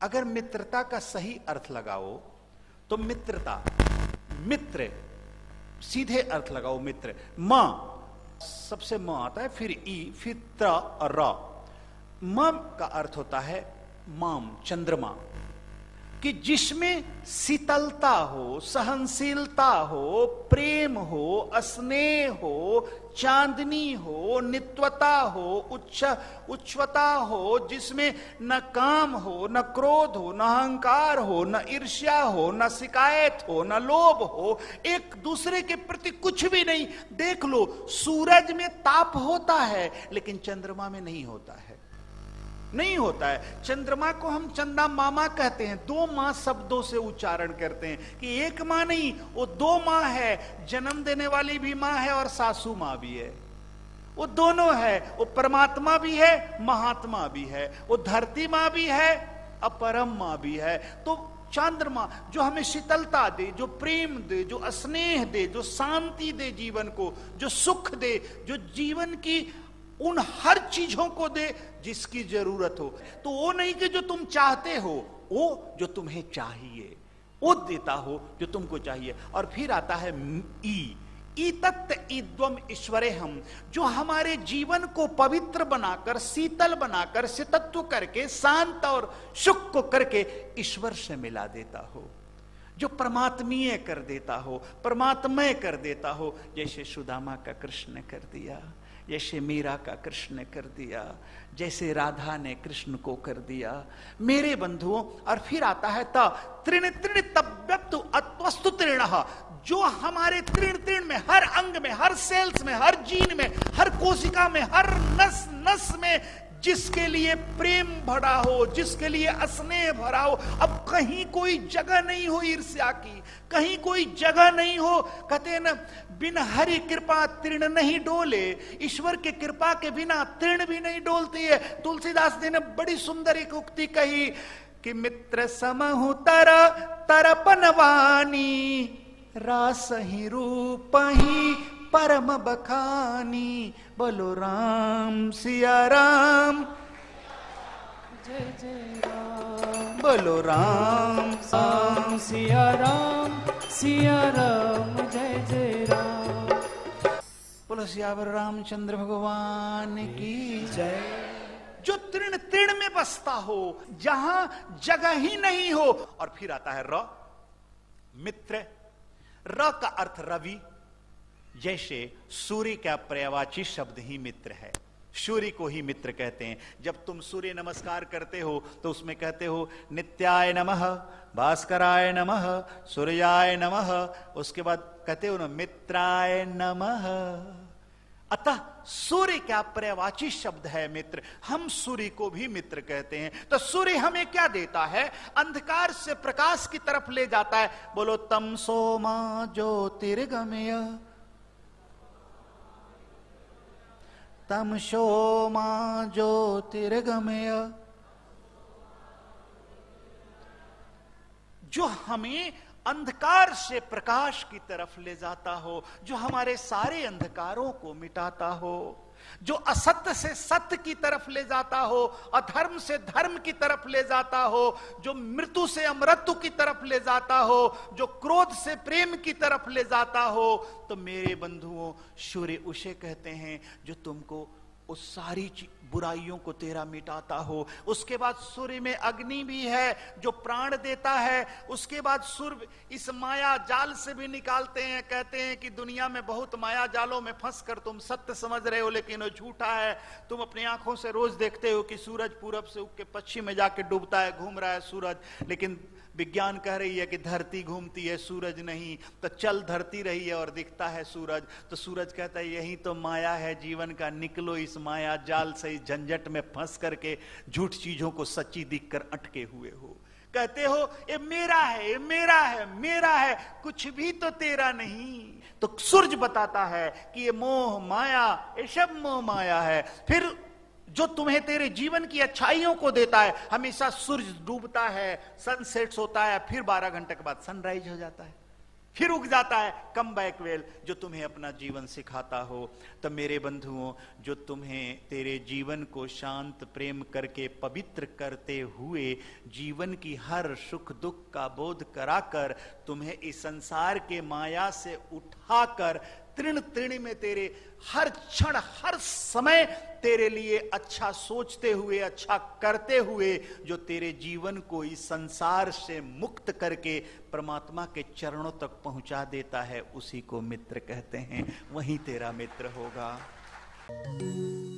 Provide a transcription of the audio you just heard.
अगर मित्रता का सही अर्थ लगाओ तो मित्रता, मित्र, सीधे अर्थ लगाओ मित्र, मां सबसे म आता है, फिर ई, फिर त और र। म का अर्थ होता है माम, चंद्रमा, कि जिसमें शीतलता हो, सहनशीलता हो, प्रेम हो, स्नेह हो, चांदनी हो, नित्यता हो, उच्चता हो, जिसमें न काम हो, न क्रोध हो, न अहंकार हो, न ईर्ष्या हो, न शिकायत हो, न लोभ हो, एक दूसरे के प्रति कुछ भी नहीं। देख लो, सूरज में ताप होता है लेकिन चंद्रमा में नहीं होता है, नहीं होता है। चंद्रमा को हम चंदा मामा कहते हैं, दो मां शब्दों से उच्चारण करते हैं कि एक मां नहीं, वो दो मां है, जन्म देने वाली भी मां है और सासू मां भी है, वो दोनों है। वो परमात्मा भी है, महात्मा भी है, वो धरती मां भी है, अपरम मां भी है। तो चंद्रमा जो हमें शीतलता दे, जो प्रेम दे, जो स्नेह दे, जो शांति दे जीवन को, जो सुख दे, जो जीवन की उन हर चीजों को दे जिसकी जरूरत हो। तो वो नहीं कि जो तुम चाहते हो, वो जो तुम्हें चाहिए वो देता हो जो तुमको चाहिए। और फिर आता है ई तत्त ईद्वम ईश्वरे हम, जो हमारे जीवन को पवित्र बनाकर, शीतल बनाकर, शीतत्व करके, शांत और सुख को करके ईश्वर से मिला देता हो, जो परमात्मीय कर देता हो, परमात्मय कर देता हो। जैसे सुदामा का कृष्ण कर दिया, जैसे मीरा का कृष्ण कर दिया, जैसे राधा ने कृष्ण को कर दिया। मेरे बंधुओं, और फिर आता है तृण तृण तव्यप्तु अत्वस्तु तृणः, जो हमारे तृण तृण में, हर अंग में, हर सेल्स में, हर जीन में, हर कोशिका में, हर नस नस में जिसके लिए प्रेम भरा हो, जिसके लिए स्नेह भरा हो। अब कहीं कोई जगह नहीं हो ईर्ष्या की, कहीं कोई जगह नहीं हो। कहते हैं ना, बिन हरि कृपा तृण नहीं डोले, ईश्वर के कृपा के बिना तृण भी नहीं डोलती है। तुलसीदास जी ने बड़ी सुंदर एक उक्ति कही कि मित्र समहु तरपनवानी, रास ही रूप ही परम बखानी। बोलो राम सिया राम, जय जय राम। बोलो राम राम सिया राम, सिया राम जय जय राम। बोलो सियावर रामचंद्र भगवान की जय। जो तृण तृण में बसता हो, जहां जगह ही नहीं हो। और फिर आता है र, मित्र। र का अर्थ रवि, जैसे सूर्य का पर्यायवाची शब्द ही मित्र है, सूर्य को ही मित्र कहते हैं। जब तुम सूर्य नमस्कार करते हो तो उसमें कहते हो नित्याय नमः, भास्कराय नमः, सूर्याय नमः, उसके बाद कहते हो ना मित्राय नमः। अतः सूर्य क्या पर्यायवाची शब्द है मित्र, हम सूर्य को भी मित्र कहते हैं। तो सूर्य हमें क्या देता है? अंधकार से प्रकाश की तरफ ले जाता है। बोलो तमसो मा ज्योतिर्गमय, तमसो मा ज्योतिर्गमय। जो हमें अंधकार से प्रकाश की तरफ ले जाता हो, जो हमारे सारे अंधकारों को मिटाता हो, जो असत्य से सत्य की तरफ ले जाता हो, अधर्म से धर्म की तरफ ले जाता हो, जो मृत्यु से अमृत्यु की तरफ ले जाता हो, जो क्रोध से प्रेम की तरफ ले जाता हो। तो मेरे बंधुओं, सूर्य उसे कहते हैं जो तुमको उस सारी बुराइयों को तेरा मिटाता हो। उसके बाद सूर्य में अग्नि भी है जो प्राण देता है। उसके बाद सूर्य इस माया जाल से भी निकालते हैं। कहते हैं कि दुनिया में बहुत माया जालों में फंसकर तुम सत्य समझ रहे हो, लेकिन वो झूठा है। तुम अपनी आंखों से रोज देखते हो कि सूरज पूरब से उग के पश्चिम में जाके डूबता है, घूम रहा है सूरज, लेकिन विज्ञान कह रही है कि धरती घूमती है, सूरज नहीं। तो चल धरती रही है और दिखता है सूरज। तो सूरज कहता है यही तो माया है जीवन का, निकलो इस माया जाल से, इस झंझट में फंस करके झूठ चीजों को सच्ची दिखकर अटके हुए हो। कहते हो ये मेरा है, ये मेरा है, मेरा है, कुछ भी तो तेरा नहीं। तो सूरज बताता है कि ये मोह माया, ये सब मोह माया है। फिर जो तुम्हें तेरे जीवन की अच्छाइयों को देता है, हमेशा सूरज डूबता है, सनसेट्स होता है, फिर 12 घंटे के बाद सनराइज हो जाता है, फिर उग जाता है कम बैक वेल जो तुम्हें अपना जीवन सिखाता हो। तो मेरे बंधुओं, जो तुम्हें तेरे जीवन को शांत प्रेम करके पवित्र करते हुए जीवन की हर सुख दुख का बोध कराकर तुम्हें इस संसार के माया से उठाकर तृण तृण में तेरे हर क्षण हर समय तेरे लिए अच्छा सोचते हुए अच्छा करते हुए जो तेरे जीवन को इस संसार से मुक्त करके परमात्मा के चरणों तक पहुंचा देता है, उसी को मित्र कहते हैं। वही तेरा मित्र होगा।